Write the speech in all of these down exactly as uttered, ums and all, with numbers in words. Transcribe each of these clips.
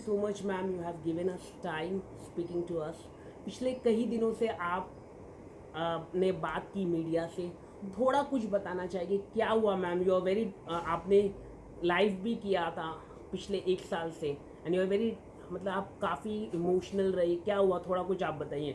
So much ma'am, you have given us time speaking to us. पिछले कई दिनों से आप आ, ने बात की मीडिया से, थोड़ा कुछ बताना चाहिए क्या हुआ मैम? यू आर वेरी, आपने लाइव भी किया था पिछले एक साल से, एंड यू आर वेरी, मतलब आप काफ़ी इमोशनल रही, क्या हुआ? थोड़ा कुछ आप बताइए।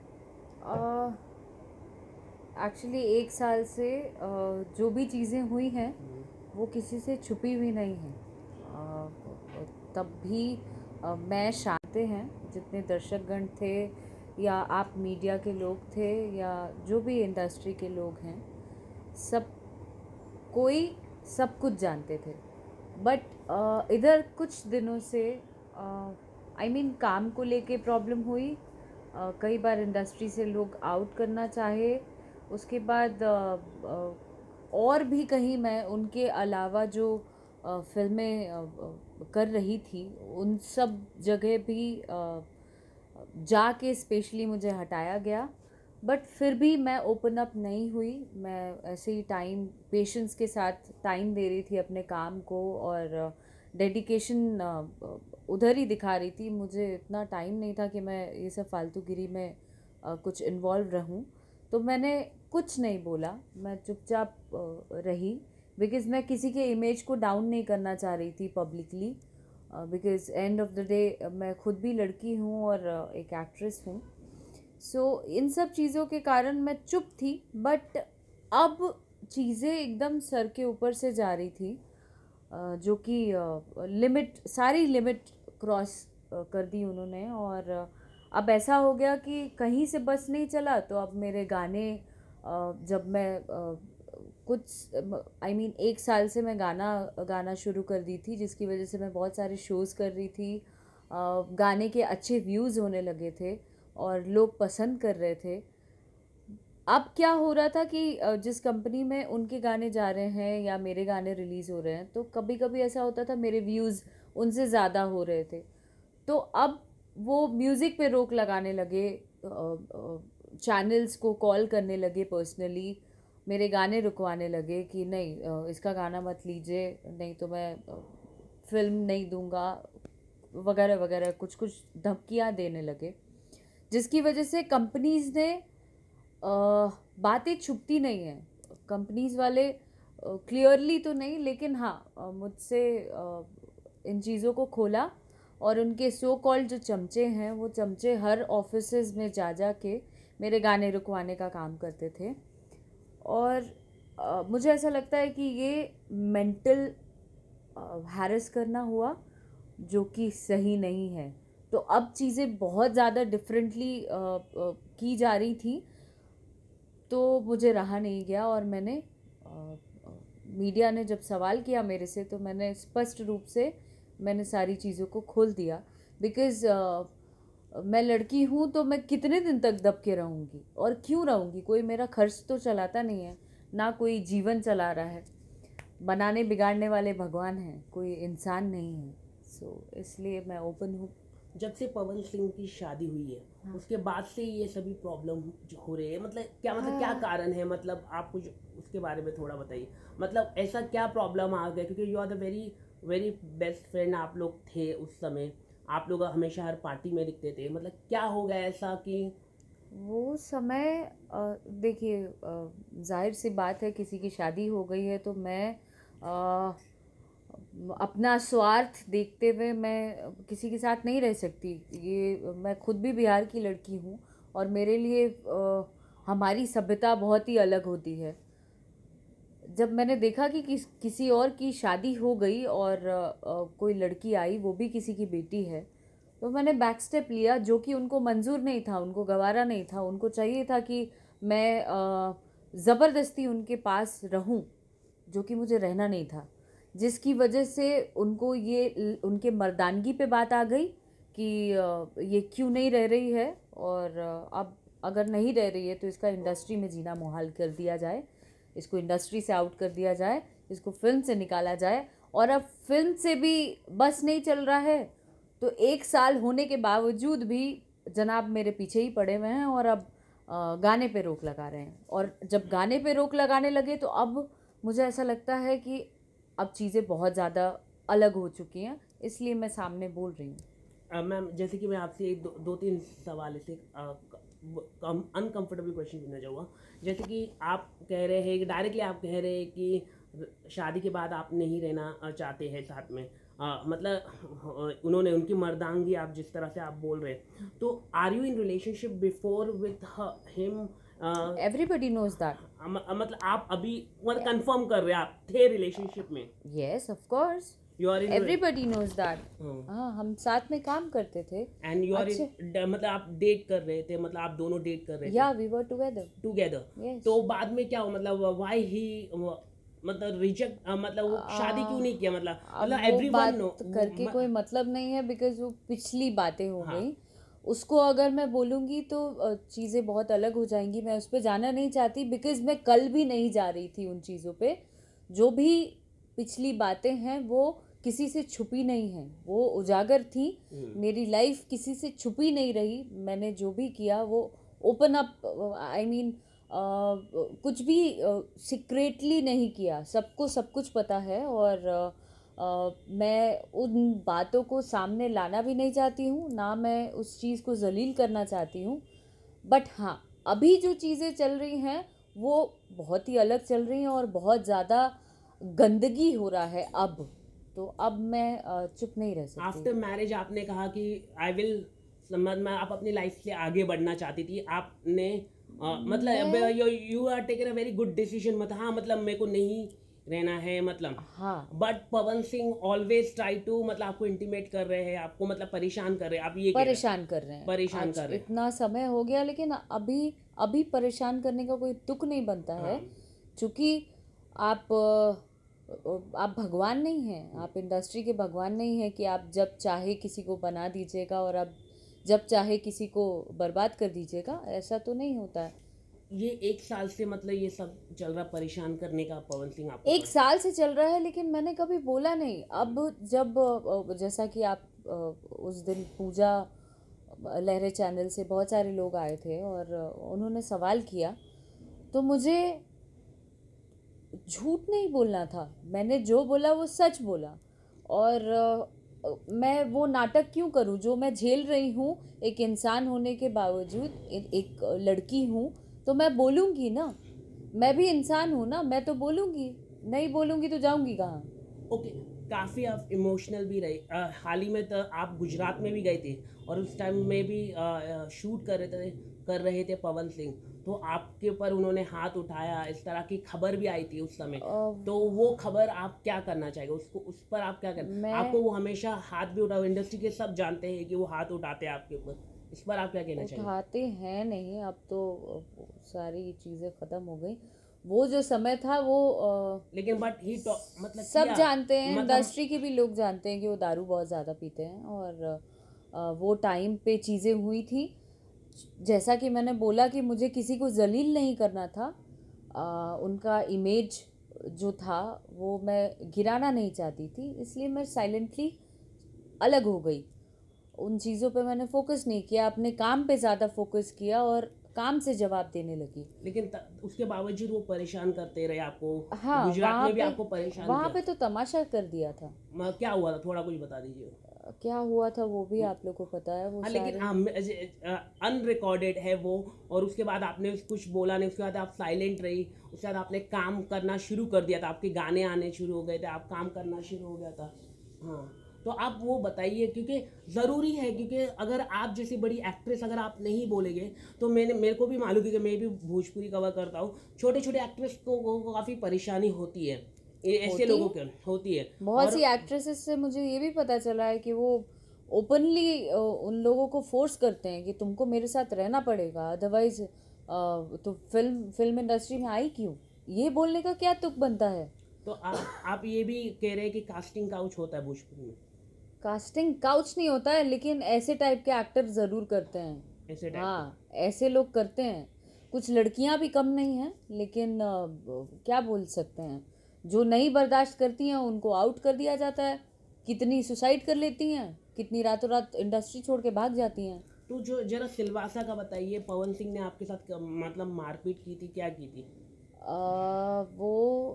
एक्चुअली एक साल से uh, जो भी चीज़ें हुई हैं वो किसी से छुपी हुई नहीं हैं। uh, तब भी uh, मैं शांति हैं जितने दर्शकगण थे या आप मीडिया के लोग थे या जो भी इंडस्ट्री के लोग हैं, सब कोई सब कुछ जानते थे। बट uh, इधर कुछ दिनों से I uh, mean I mean, काम को लेके प्रॉब्लम हुई। uh, कई बार इंडस्ट्री से लोग आउट करना चाहे। उसके बाद uh, uh, और भी कहीं मैं उनके अलावा जो uh, फिल्में uh, कर रही थी उन सब जगह भी uh, जाके स्पेशली मुझे हटाया गया। बट फिर भी मैं ओपन अप नहीं हुई। मैं ऐसे ही टाइम पेशेंस के साथ टाइम दे रही थी अपने काम को और डेडिकेशन उधर ही दिखा रही थी। मुझे इतना टाइम नहीं था कि मैं ये सब फालतूगिरी में uh, कुछ इन्वॉल्व रहूं। तो मैंने कुछ नहीं बोला, मैं चुपचाप uh, रही, बिकॉज़ मैं किसी के इमेज को डाउन नहीं करना चाह रही थी publicly. Because end of the day मैं खुद भी लड़की हूँ और uh, एक एक्ट्रेस हूँ। सो so, इन सब चीज़ों के कारण मैं चुप थी। बट अब चीज़ें एकदम सर के ऊपर से जा रही थी, uh, जो कि लिमिट uh, सारी लिमिट क्रॉस uh, कर दी उन्होंने। और uh, अब ऐसा हो गया कि कहीं से बस नहीं चला। तो अब मेरे गाने uh, जब मैं uh, कुछ आई मीन एक साल से मैं गाना गाना शुरू कर दी थी, जिसकी वजह से मैं बहुत सारे शोज़ कर रही थी। uh, गाने के अच्छे व्यूज़ होने लगे थे और लोग पसंद कर रहे थे। अब क्या हो रहा था कि जिस कंपनी में उनके गाने जा रहे हैं या मेरे गाने रिलीज़ हो रहे हैं, तो कभी कभी ऐसा होता था मेरे व्यूज़ उनसे ज़्यादा हो रहे थे। तो अब वो म्यूज़िक पे रोक लगाने लगे, चैनल्स को कॉल करने लगे पर्सनली, मेरे गाने रुकवाने लगे कि नहीं इसका गाना मत लीजिए, नहीं तो मैं फिल्म नहीं दूंगा, वगैरह वगैरह कुछ कुछ धमकियाँ देने लगे। जिसकी वजह से कंपनीज़ ने बातें छुपती नहीं हैं। कंपनीज़ वाले क्लियरली तो नहीं, लेकिन हाँ मुझसे इन चीज़ों को खोला। और उनके सो कॉल्ड जो चमचे हैं, वो चमचे हर ऑफिसेज में जा जा के मेरे गाने रुकवाने का काम करते थे। और uh, मुझे ऐसा लगता है कि ये मेंटल हैरेस करना हुआ, जो कि सही नहीं है। तो अब चीज़ें बहुत ज़्यादा डिफरेंटली की जा रही थी, तो मुझे रहा नहीं गया। और मैंने uh, मीडिया ने जब सवाल किया मेरे से, तो मैंने स्पष्ट रूप से मैंने सारी चीज़ों को खोल दिया। बिकॉज़ uh, मैं लड़की हूँ, तो मैं कितने दिन तक दब के रहूँगी और क्यों रहूँगी? कोई मेरा खर्च तो चलाता नहीं है, ना कोई जीवन चला रहा है। बनाने बिगाड़ने वाले भगवान हैं, कोई इंसान नहीं है। सो so, इसलिए मैं ओपन हूँ। जब से पवन सिंह की शादी हुई है, हाँ, उसके बाद से ये सभी प्रॉब्लम हो रहे हैं, मतलब क्या, मतलब हाँ, क्या कारण है? मतलब आप कुछ उसके बारे में थोड़ा बताइए। मतलब ऐसा क्या प्रॉब्लम आ गया? क्योंकि you are the very very best friend आप लोग थे उस समय, आप लोग हमेशा हर पार्टी में दिखते थे। मतलब क्या हो गया ऐसा कि वो समय, देखिए जाहिर सी बात है, किसी की शादी हो गई है तो मैं आ, अपना स्वार्थ देखते हुए मैं किसी के साथ नहीं रह सकती। ये मैं खुद भी बिहार की लड़की हूँ और मेरे लिए आ, हमारी सभ्यता बहुत ही अलग होती है। जब मैंने देखा कि किस किसी और की शादी हो गई और आ, आ, कोई लड़की आई, वो भी किसी की बेटी है, तो मैंने बैक स्टेप लिया, जो कि उनको मंजूर नहीं था, उनको गवारा नहीं था। उनको चाहिए था कि मैं ज़बरदस्ती उनके पास रहूं, जो कि मुझे रहना नहीं था। जिसकी वजह से उनको ये उनके मर्दानगी पे बात आ गई कि ये क्यों नहीं रह रही है, और अब अगर नहीं रह रही है तो इसका इंडस्ट्री में जीना मुहाल कर दिया जाए, इसको इंडस्ट्री से आउट कर दिया जाए, इसको फिल्म से निकाला जाए। और अब फिल्म से भी बस नहीं चल रहा है, तो एक साल होने के बावजूद भी जनाब मेरे पीछे ही पड़े हुए हैं और अब गाने पे रोक लगा रहे हैं। और जब गाने पे रोक लगाने लगे तो अब मुझे ऐसा लगता है कि अब चीज़ें बहुत ज़्यादा अलग हो चुकी हैं, इसलिए मैं सामने बोल रही हूँ। मैम जैसे कि मैं आपसे एक दो, दो तीन सवाल ऐसे अनकंफर्टेबल क्वेश्चन पूछना चाहूँगा। जैसे कि आप कह रहे हैं कि डायरेक्टली आप कह रहे हैं कि शादी के बाद आप नहीं रहना अ, चाहते हैं साथ में। अ, मतलब अ, उन्होंने उनकी मर्दांगी आप जिस तरह से आप बोल रहे हैं, तो are you in relationship before with him? Everybody knows that. मतलब आप अभी मतलब कंफर्म कर रहे हैं आप थे रिलेशनशिप में? Yes of course, you are in everybody knows that. हाँ, हम साथ में काम करते थे। एंड यू आर अच्छे, इन मतलब आप डेट कर रहे थे, मतलब आप दोनों डेट कर रहे थे या we were together. Together. Yes. तो बाद में क्या हुआ, मतलब व्हाई ही मतलब रिजेक्ट, मतलब वो शादी क्यों नहीं किया? मतलब अब मतलब वो एवरीवन बात नो करके कोई मतलब नहीं है, बिकॉज वो पिछली बातें हो गई। उसको अगर मैं बोलूँगी तो अ, चीज़ें बहुत अलग हो जाएंगी। मैं उस पर जाना नहीं चाहती, बिकॉज मैं कल भी नहीं जा रही थी उन चीज़ों पे। जो भी पिछली बातें हैं वो किसी से छुपी नहीं हैं, वो उजागर थी। मेरी लाइफ किसी से छुपी नहीं रही। मैंने जो भी किया वो ओपन अप, आई मीन कुछ भी सीक्रेटली नहीं किया। सबको सब कुछ पता है, और अ, Uh, मैं उन बातों को सामने लाना भी नहीं चाहती हूँ, ना मैं उस चीज़ को जलील करना चाहती हूँ। बट हाँ, अभी जो चीज़ें चल रही हैं वो बहुत ही अलग चल रही हैं, और बहुत ज़्यादा गंदगी हो रहा है अब। तो अब मैं uh, चुप नहीं रह सकती। आफ्टर मैरिज आपने कहा कि आई विल, समझ में आप अपनी लाइफ से आगे बढ़ना चाहती थी आपने। अ, मतलब you are taken a very good decision. मतलब हाँ, मतलब मेरे को नहीं रहना है मतलब। हाँ, but Pawan Singh always try to, मतलब आपको इंटीमेट कर रहे हैं, आपको मतलब परेशान कर रहे हैं, आप ये कह रहे हैं परेशान कर रहे हैं। परेशान आज कर रहे हैं। इतना समय हो गया, लेकिन अभी अभी परेशान करने का कोई तुक नहीं बनता है। हाँ, क्योंकि आप अ, आप भगवान नहीं हैं, आप इंडस्ट्री के भगवान नहीं हैं कि आप जब चाहे किसी को बना दीजिएगा और आप जब चाहे किसी को बर्बाद कर दीजिएगा। ऐसा तो नहीं होता है। ये एक साल से मतलब ये सब चल रहा परेशान करने का पवन सिंह आपको एक कर- साल से चल रहा है, लेकिन मैंने कभी बोला नहीं। अब जब अ, जैसा कि आप अ, उस दिन पूजा लहरे चैनल से बहुत सारे लोग आए थे और अ, उन्होंने सवाल किया, तो मुझे झूठ नहीं बोलना था। मैंने जो बोला वो सच बोला। और अ, मैं वो नाटक क्यों करूं जो मैं झेल रही हूं। एक इंसान होने के बावजूद, ए- एक लड़की हूं, तो मैं बोलूँगी ना। मैं भी इंसान हूं ना, मैं तो बोलूँगी। नहीं बोलूँगी तो जाऊँगी कहाँ। ओके। काफ़ी आप इमोशनल भी रहे। अ, हाल ही में तो आप गुजरात में भी गए थे और उस टाइम में भी शूट कर रहे थे कर रहे थे पवन सिंह। तो आपके ऊपर उन्होंने हाथ उठाया, इस तरह की खबर भी आई थी उस समय। अ, तो वो खबर आप क्या करना चाहेंगे, उसको उस पर आप क्या करना, मैं आपको वो हमेशा हाथ भी उठाओ, इंडस्ट्री के सब जानते हैं कि वो हाथ उठाते हैं आपके ऊपर, इस पर आप क्या कहना चाहेंगे? उठाते हैं नहीं, अब तो अ, सारी चीज़ें ख़त्म हो गई। वो जो समय था वो अ, लेकिन बट ही मतलब सब किया, जानते हैं, मतलब इंडस्ट्री के भी लोग जानते हैं कि वो दारू बहुत ज़्यादा पीते हैं। और अ, वो टाइम पे चीज़ें हुई थी। जैसा कि मैंने बोला कि मुझे किसी को जलील नहीं करना था। अ, उनका इमेज जो था वो मैं गिराना नहीं चाहती थी, इसलिए मैं साइलेंटली अलग हो गई। उन चीज़ों पे मैंने फोकस नहीं किया, अपने काम पे ज़्यादा फोकस किया और काम से जवाब देने लगी। लेकिन त, उसके बावजूद वो परेशान करते रहे आपको। हाँ, गुजरात वहाँ में भी पे आपको परेशान वहाँ किया। पे तो तमाशा कर दिया था। म- क्या हुआ था, थोड़ा कुछ बता दीजिए। क्या हुआ था वो भी आप लोग को पता है, वो हाँ, लेकिन सारे। अनरिकॉर्डेड है वो। और उसके बाद आपने कुछ बोला नहीं, उसके बाद आप साइलेंट रही, उसके बाद आपने काम करना शुरू कर दिया था, आपके गाने आने शुरू हो गए थे, आप काम करना शुरू हो गया था। हाँ, तो आप वो बताइए, क्योंकि ज़रूरी है, क्योंकि अगर आप जैसी बड़ी एक्ट्रेस अगर आप नहीं बोलेंगे तो मैंने मेरे को भी मालूम है कि मैं भी भोजपुरी कवर करता हूँ, छोटे छोटे एक्ट्रेस को, को, को काफ़ी परेशानी होती है, ये ऐसे होती लोगों है, के होती है। बहुत और सी एक्ट्रेसेस से मुझे ये भी पता चला है कि वो ओपनली उन लोगों को फोर्स करते हैं कि तुमको मेरे साथ रहना पड़ेगा, अदरवाइज तो फिल्म फिल्म इंडस्ट्री में आई क्यों। ये बोलने का क्या तुक बनता है। तो आप आप ये भी कह रहे हैं कि कास्टिंग काउच होता है भोजपुरी में, कास्टिंग काउच नहीं होता है, लेकिन ऐसे टाइप के एक्टर ज़रूर करते हैं। ऐसे टाइप के? हाँ, ऐसे लोग करते हैं। कुछ लड़कियां भी कम नहीं हैं, लेकिन अ, ब- क्या बोल सकते हैं, जो नहीं बर्दाश्त करती हैं उनको आउट कर दिया जाता है। कितनी सुसाइड कर लेती हैं, कितनी रातों रात इंडस्ट्री छोड़ के भाग जाती हैं। तो जो जरा सिलवासा का बताइए, पवन सिंह ने आपके साथ क- मतलब मारपीट की थी, क्या की थी? अ, वो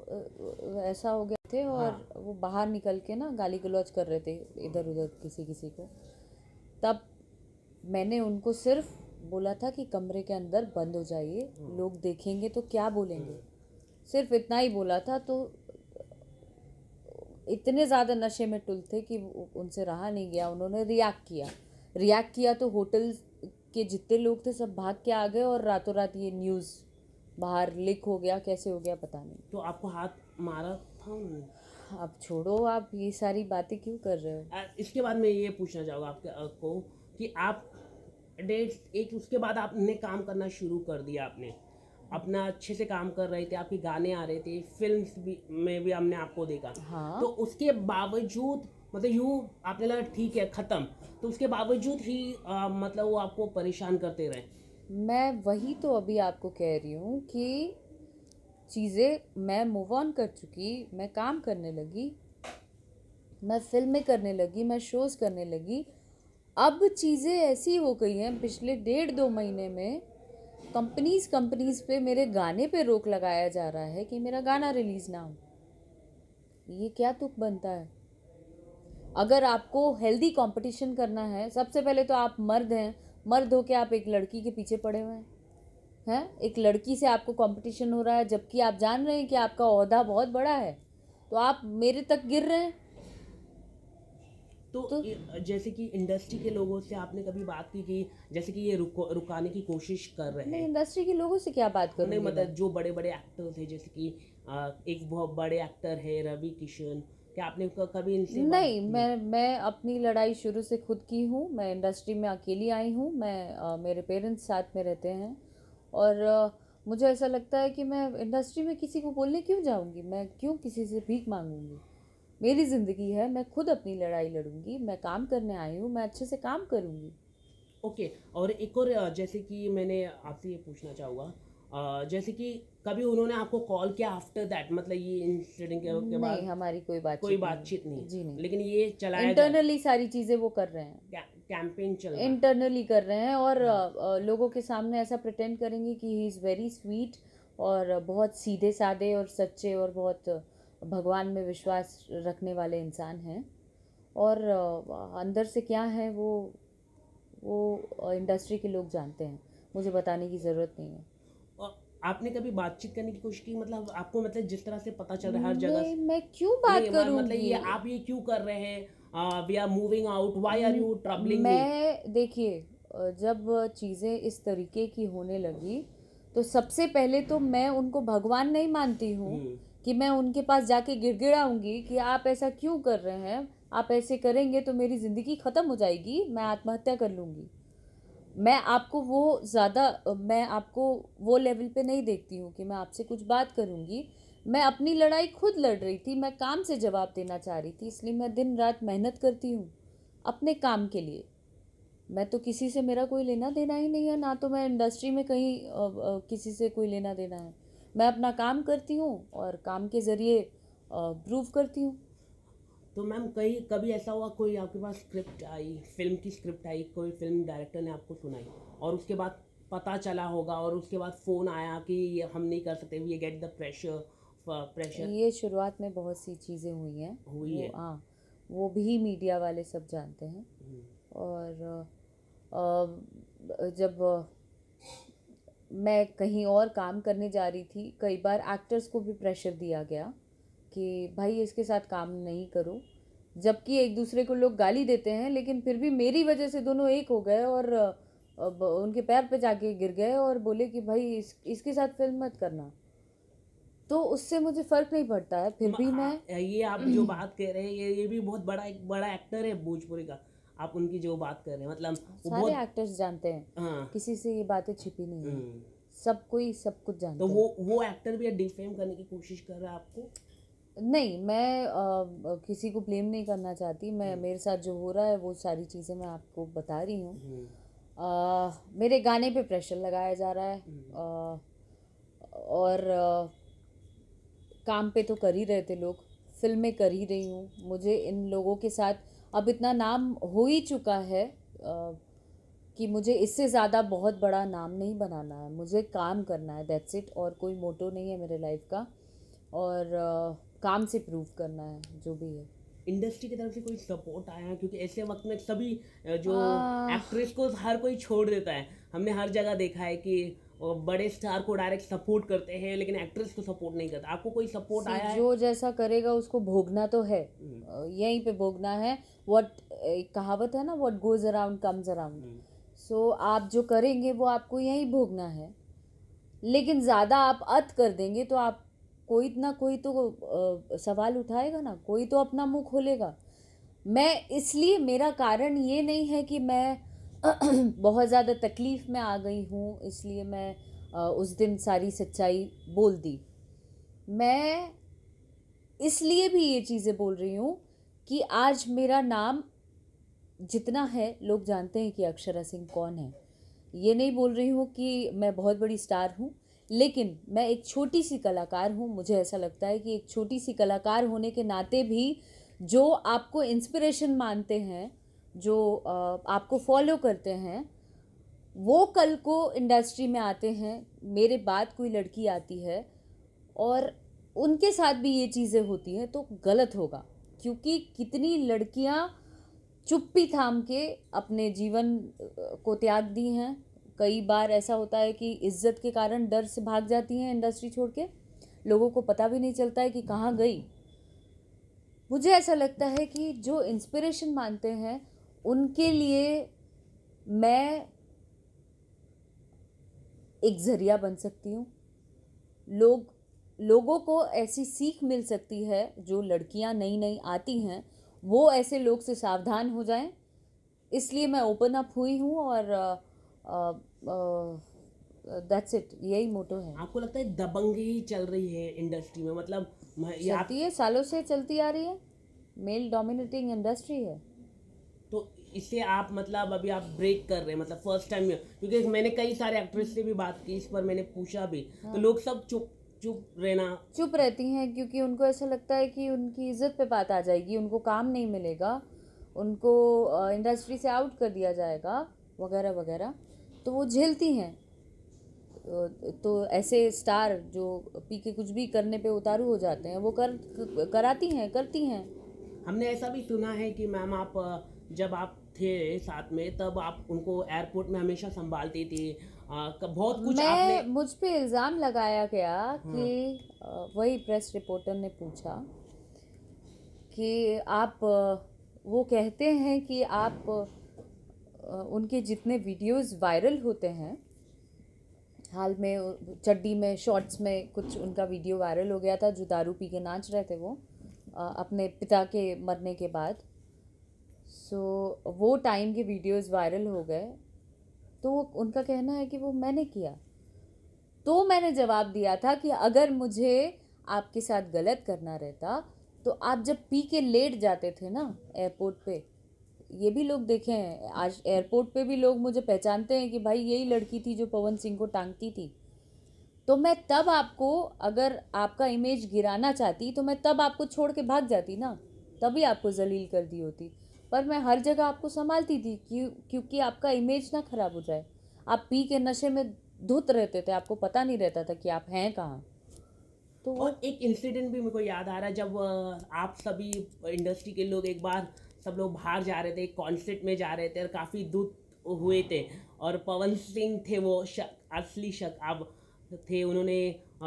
अ, ऐसा हो गए थे, हाँ, और वो बाहर निकल के ना गाली गलौज कर रहे थे इधर उधर किसी किसी को। तब मैंने उनको सिर्फ बोला था कि कमरे के अंदर बंद हो जाइए, लोग देखेंगे तो क्या बोलेंगे, सिर्फ इतना ही बोला था। तो इतने ज़्यादा नशे में टुल थे कि उनसे रहा नहीं गया, उन्होंने रिएक्ट किया रिएक्ट किया तो होटल के जितने लोग थे सब भाग के आ गए और रातों रात ये न्यूज़ बाहर लीक हो गया। कैसे हो गया पता नहीं। तो आपको हाथ मारा था उन्होंने? अब छोड़ो, आप ये सारी बातें क्यों कर रहे हो। आ, इसके बाद मैं ये पूछना चाहूँगा आपके आ, को कि आप डेट एक उसके बाद आपने काम करना शुरू कर दिया, आपने अपना अच्छे से काम कर रहे थे, आपके गाने आ रहे थे, फिल्म्स भी में भी हमने आपको देखा। हाँ। तो उसके बावजूद मतलब यूँ आपने लगा ठीक है ख़त्म, तो उसके बावजूद ही आ, मतलब वो आपको परेशान करते रहे। मैं वही तो अभी आपको कह रही हूँ कि चीज़ें मैं मूव ऑन कर चुकी, मैं काम करने लगी, मैं फिल्में करने लगी, मैं शोज़ करने लगी। अब चीज़ें ऐसी हो गई हैं पिछले डेढ़ दो महीने में, कंपनीज कंपनीज पे मेरे गाने पे रोक लगाया जा रहा है कि मेरा गाना रिलीज़ ना हो। ये क्या तुक बनता है। अगर आपको हेल्दी कंपटीशन करना है, सबसे पहले तो आप मर्द हैं, मर्द हो के आप एक लड़की के पीछे पड़े हुए हैं हैं एक लड़की से आपको कंपटीशन हो रहा है, जबकि आप जान रहे हैं कि आपका ओहदा बहुत बड़ा है, तो आप मेरे तक गिर रहे हैं। तो, तो ये- जैसे कि इंडस्ट्री के लोगों से आपने कभी बात की कि जैसे कि ये रुको रुकाने की कोशिश कर रहे मैं हैं? इंडस्ट्री के लोगों से क्या बात नहीं करूँगी। मतलब जो बड़े बड़े एक्टर्स हैं, जैसे कि आ, एक बहुत बड़े एक्टर है रवि किशन, क्या आपने क- कभी इनसे बात नहीं, की? मैं मैं अपनी लड़ाई शुरू से खुद की हूँ। मैं इंडस्ट्री में अकेली आई हूँ। मैं अ, मेरे पेरेंट्स साथ में रहते हैं और अ, मुझे ऐसा लगता है कि मैं इंडस्ट्री में किसी को बोलने क्यों जाऊँगी, मैं क्यों किसी से भीख मांगूंगी। मेरी ज़िंदगी है, मैं खुद अपनी लड़ाई लड़ूंगी, मैं काम करने आई हूँ, मैं अच्छे से काम करूँगी। ओके। और एक और अ, जैसे कि मैंने आपसे ये पूछना चाहूँगा, अ, जैसे कि कभी उन्होंने आपको कॉल किया आफ्टर दैट, मतलब ये इंसिडेंट के, के नहीं, बाद हमारी कोई कोई बातचीत नहीं बातचीत है। नहीं, जी नहीं। लेकिन ये चलाया जा इंटरनली सारी चीज़ें वो कर रहे हैं, कै, कैंपेन चल रहा है। इंटरनली कर रहे हैं और अ, अ, लोगों के सामने ऐसा प्रिटेंड करेंगे कि ही इज़ वेरी स्वीट और बहुत सीधे साधे और सच्चे और बहुत भगवान में विश्वास रखने वाले इंसान हैं। और अ, अंदर से क्या है वो वो इंडस्ट्री के लोग जानते हैं, मुझे बताने की ज़रूरत नहीं है। और आपने कभी बातचीत करने की कोशिश की, मतलब आपको मतलब जिस तरह से पता चल रहा है हर जगह मैं से- मैं क्यों बात नहीं म- मतलब करूँगी। ये आप ये क्यों कर रहे हैं, we are moving out, why are you troubling me? मैं देखिए, अ, जब चीज़ें इस तरीके की होने लगी तो सबसे पहले तो मैं उनको भगवान नहीं मानती हूँ कि मैं उनके पास जाके गिड़गिड़ाऊंगी कि आप ऐसा क्यों कर रहे हैं, आप ऐसे करेंगे तो मेरी ज़िंदगी ख़त्म हो जाएगी, मैं आत्महत्या कर लूँगी। मैं आपको वो ज़्यादा मैं आपको वो लेवल पे नहीं देखती हूँ कि मैं आपसे कुछ बात करूँगी। मैं अपनी लड़ाई खुद लड़ रही थी, मैं काम से जवाब देना चाह रही थी, इसलिए मैं दिन रात मेहनत करती हूँ अपने काम के लिए। मैं तो किसी से मेरा कोई लेना देना ही नहीं है, ना तो मैं इंडस्ट्री में कहीं अ, अ, किसी से कोई लेना देना है। मैं अपना काम करती हूँ और काम के ज़रिए प्रूव करती हूँ। तो मैम कहीं कभी ऐसा हुआ कोई आपके पास स्क्रिप्ट आई, फिल्म की स्क्रिप्ट आई, कोई फिल्म डायरेक्टर ने आपको सुनाई और उसके बाद पता चला होगा और उसके बाद फ़ोन आया कि ये हम नहीं कर सकते, we get the pressure pressure ये शुरुआत में बहुत सी चीज़ें हुई हैं, हुई वो है? हाँ, वो भी मीडिया वाले सब जानते हैं। और अ, जब मैं कहीं और काम करने जा रही थी, कई बार एक्टर्स को भी प्रेशर दिया गया कि भाई इसके साथ काम नहीं करो, जबकि एक दूसरे को लोग गाली देते हैं, लेकिन फिर भी मेरी वजह से दोनों एक हो गए और अब उनके पैर पे जाके गिर गए और बोले कि भाई इस इसके साथ फिल्म मत करना। तो उससे मुझे फ़र्क नहीं पड़ता है, फिर म- भी मैं आ- ये आप जो बात कह रहे हैं, ये ये भी बहुत बड़ा एक बड़ा एक्टर है भोजपुरी का, आप उनकी जो बात कर रहे हैं, मतलब वो सारे बहुत। एक्टर्स जानते हैं, हाँ। किसी से ये बातें छिपी नहीं है, हम्म। सब कोई सब कुछ तो जानते वो हैं। वो एक्टर भी डिफेम करने की कोशिश कर रहा है आपको? नहीं, मैं अ, किसी को ब्लेम नहीं करना चाहती, मैं मेरे साथ जो हो रहा है वो सारी चीज़ें मैं आपको बता रही हूँ। हम्म। अ, मेरे गाने पे प्रेशर लगाया जा रहा है अ, और अ, काम पे तो कर ही रहे थे लोग, फिल्में कर ही रही हूँ, मुझे इन लोगों के साथ अब इतना नाम हो ही चुका है अ, कि मुझे इससे ज़्यादा बहुत बड़ा नाम नहीं बनाना है, मुझे काम करना है, दैट्स इट। और कोई मोटो नहीं है मेरे लाइफ का, और अ, काम से प्रूव करना है जो भी है। इंडस्ट्री की तरफ से कोई सपोर्ट आया है? क्योंकि ऐसे वक्त में सभी अ, जो आ, एक्ट्रेस को हर कोई छोड़ देता है। हमने हर जगह देखा है कि अ, बड़े स्टार को डायरेक्ट सपोर्ट करते हैं लेकिन एक्ट्रेस को सपोर्ट नहीं करता। आपको कोई सपोर्ट सी आया है? जो जैसा करेगा उसको भोगना तो है, हम्म, अ, यहीं पे भोगना है। व्हाट एक कहावत है ना, what goes around comes around. Hmm, so आप जो करेंगे वो आपको यहीं भोगना है। लेकिन ज़्यादा आप अत कर देंगे तो आप कोई ना कोई तो अ, सवाल उठाएगा ना, कोई तो अपना मुंह खोलेगा। मैं इसलिए, मेरा कारण ये नहीं है कि मैं बहुत ज़्यादा तकलीफ़ में आ गई हूँ इसलिए मैं अ, उस दिन सारी सच्चाई बोल दी। मैं इसलिए भी ये चीज़ें बोल रही हूँ कि आज मेरा नाम जितना है लोग जानते हैं कि अक्षरा सिंह कौन है। ये नहीं बोल रही हूँ कि मैं बहुत बड़ी स्टार हूँ, लेकिन मैं एक छोटी सी कलाकार हूँ। मुझे ऐसा लगता है कि एक छोटी सी कलाकार होने के नाते भी जो आपको इंस्पिरेशन मानते हैं, जो अ, आपको फॉलो करते हैं, वो कल को इंडस्ट्री में आते हैं। मेरे बाद कोई लड़की आती है और उनके साथ भी ये चीज़ें होती हैं तो गलत होगा। क्योंकि कितनी लड़कियां चुप्पी थाम के अपने जीवन अ, को त्याग दी हैं। कई बार ऐसा होता है कि इज्जत के कारण डर से भाग जाती हैं इंडस्ट्री छोड़ के, लोगों को पता भी नहीं चलता है कि कहाँ गई। मुझे ऐसा लगता है कि जो इंस्पिरेशन मानते हैं उनके लिए मैं एक ज़रिया बन सकती हूँ। लोग लोगों को ऐसी सीख मिल सकती है, जो लड़कियां नई नई आती हैं वो ऐसे लोग से सावधान हो जाएं। इसलिए मैं ओपन अप हुई हूँ और दैट्स इट, यही मोटो है। आपको लगता है दबंगई चल रही है इंडस्ट्री में? मतलब मैं- ये आप चलती है, सालों से चलती आ रही है, मेल डोमिनेटिंग इंडस्ट्री है। तो इससे आप मतलब अभी आप ब्रेक कर रहे हैं, मतलब फर्स्ट टाइम, क्योंकि मैंने कई सारे एक्ट्रेस से भी बात की इस पर, मैंने पूछा भी तो हाँ, लोग सब चुप चुप रहना। चुप रहती हैं क्योंकि उनको ऐसा लगता है कि उनकी इज्जत पे बात आ जाएगी, उनको काम नहीं मिलेगा, उनको इंडस्ट्री से आउट कर दिया जाएगा वगैरह वगैरह, तो वो झेलती हैं। अ, तो ऐसे स्टार जो पी के कुछ भी करने पे उतारू हो जाते हैं वो कर कराती हैं, करती हैं। हमने ऐसा भी सुना है कि मैम आप अ, जब आप थे साथ में तब आप उनको एयरपोर्ट में हमेशा संभालती थी। अ, क- बहुत कुछ आपने। मैं मुझ पे इल्ज़ाम लगाया गया हाँ। कि अ, वही प्रेस रिपोर्टर ने पूछा कि आप अ, वो कहते हैं कि आप अ, उनके जितने वीडियोस वायरल होते हैं, हाल में उ- चड्डी में शॉर्ट्स में कुछ उनका वीडियो वायरल हो गया था, जो दारू पी के नाच रहे थे वो अ, अपने पिता के मरने के बाद। सो वो टाइम के वीडियोस वायरल हो गए, तो वो उनका कहना है कि वो मैंने किया। तो मैंने जवाब दिया था कि अगर मुझे आपके साथ गलत करना रहता तो आप जब पी के लेट जाते थे ना एयरपोर्ट पे, ये भी लोग देखे हैं, आज एयरपोर्ट पे भी लोग मुझे पहचानते हैं कि भाई यही लड़की थी जो पवन सिंह को टांगती थी। तो मैं तब आपको, अगर आपका इमेज गिराना चाहती तो मैं तब आपको छोड़ के भाग जाती ना, तभी आपको जलील कर दी होती। पर मैं हर जगह आपको संभालती थी क्यों, क्योंकि आपका इमेज ना खराब हो जाए। आप पी के नशे में धुत रहते थे, आपको पता नहीं रहता था कि आप हैं कहाँ। तो वो और एक इंसिडेंट भी मेरे को याद आ रहा है, जब अ, आप सभी इंडस्ट्री के लोग एक बार सब लोग बाहर जा रहे थे, एक कॉन्सर्ट में जा रहे थे और काफ़ी दूर हुए थे, और पवन सिंह थे वो शक, असली शक अब थे। उन्होंने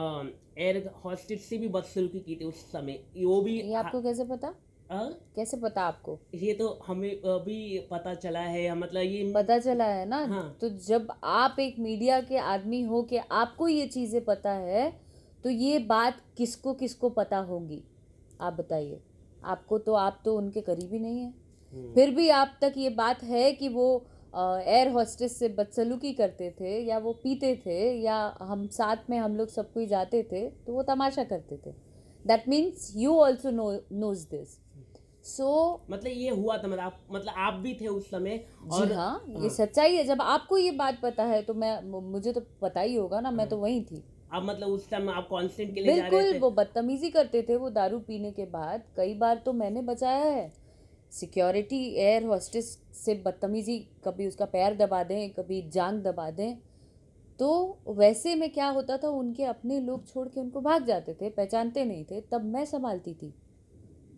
एयर हॉस्टेस से भी बदसलूकी की थी उस समय, वो भी ये हा- आपको कैसे पता? अ, कैसे पता आपको? ये तो हमें अभी पता चला है, मतलब ये। पता चला है ना। हाँ। तो जब आप एक मीडिया के आदमी हो के आपको ये चीज़ें पता है, तो ये बात किसको किसको पता होगी? आप बताइए। आपको तो, आप तो उनके करीबी नहीं है, हम्म। फिर भी आप तक ये बात है कि वो एयर होस्टेस से बदसलूकी करते थे, या वो पीते थे, या हम साथ में हम लोग सब कोई जाते थे तो वो तमाशा करते थे। That means you also know knows this. So मतलब ये हुआ था, मतलब आप मतलब आप भी थे उस समय। जी और हाँ, ये हाँ, सच्चाई है। जब आपको ये बात पता है तो मैं मुझे तो पता ही होगा ना, मैं हाँ। तो वहीं थी। अब मतलब उस टाइम आप कांस्टेंट के लिए जा रहे बिल्कुल, थे। वो बदतमीजी करते थे, वो दारू पीने के बाद कई बार तो मैंने बचाया है। सिक्योरिटी एयर होस्टेस से बदतमीजी, कभी उसका पैर दबा दें, कभी जांग दबा दें, तो वैसे में क्या होता था, उनके अपने लोग छोड़ के उनको भाग जाते थे, पहचानते नहीं थे, तब मैं संभालती थी।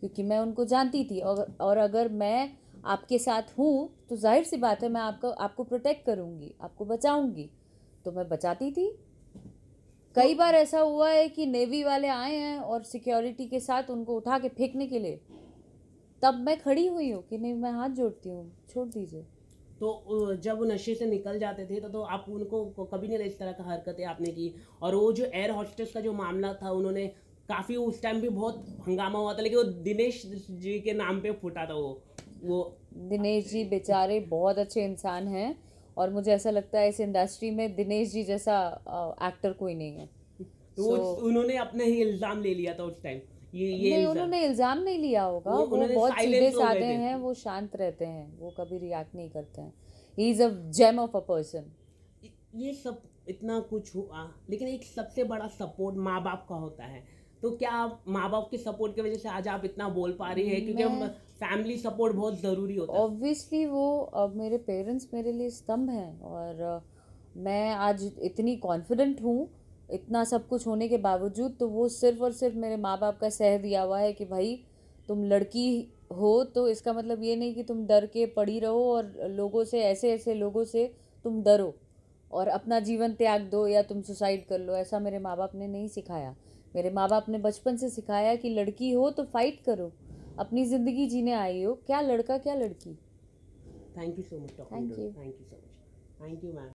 क्योंकि मैं उनको जानती थी, और और अगर मैं आपके साथ हूँ तो जाहिर सी बात है मैं आपको आपको प्रोटेक्ट करूँगी, आपको बचाऊँगी, तो मैं बचाती थी। कई बार ऐसा हुआ है कि नेवी वाले आए हैं और सिक्योरिटी के साथ उनको उठा के फेंकने के लिए, तब मैं खड़ी हुई हूँ कि नहीं, मैं हाथ जोड़ती हूँ, छोड़ दीजिए। तो अ, जब वो नशे से निकल जाते थे तो तो आप उनको को- कभी नहीं इस तरह का हरकतें आपने की? और वो जो एयर हॉस्टेस का जो मामला था, उन्होंने काफ़ी उस टाइम भी बहुत हंगामा हुआ था, लेकिन वो दिनेश जी के नाम पे फूटा था वो वो दिनेश जी बेचारे बहुत अच्छे इंसान हैं, और मुझे ऐसा लगता है इस इंडस्ट्री में दिनेश जी जैसा एक्टर कोई नहीं है। तो वो सो उन्होंने अपने ही इल्ज़ाम ले लिया था उस टाइम, ये ये नहीं, इल्ज़ाम उन्होंने इल्ज़ाम नहीं लिया होगा, वो वो उन्होंने बहुत सीधे साइलेंस हो गए साधे थे। हैं, वो शांत रहते हैं, वो कभी रिएक्ट नहीं करते हैं। He is a gem of a person. ये सब इतना कुछ हुआ, लेकिन एक सबसे बड़ा सपोर्ट माँ बाप का होता है। तो क्या आप माँ बाप के सपोर्ट की वजह से आज आप इतना बोल पा रही है? क्योंकि हम मैं फैमिली सपोर्ट बहुत ज़रूरी होता है। ऑब्वियसली वो अब मेरे पेरेंट्स मेरे लिए स्तंभ हैं, और अ, मैं आज इतनी कॉन्फिडेंट हूँ, इतना सब कुछ होने के बावजूद, तो वो सिर्फ़ और सिर्फ मेरे माँ बाप का सह दिया हुआ है कि भाई तुम लड़की हो तो इसका मतलब ये नहीं कि तुम डर के पड़ी रहो और लोगों से, ऐसे ऐसे लोगों से तुम डरो और अपना जीवन त्याग दो या तुम सुसाइड कर लो। ऐसा मेरे माँ बाप ने नहीं सिखाया। मेरे माँ बाप ने बचपन से सिखाया कि लड़की हो तो फाइट करो, अपनी ज़िंदगी जीने आई हो, क्या लड़का क्या लड़की। Thank you so much talking thank to you. Thank you so much. Thank you ma'am.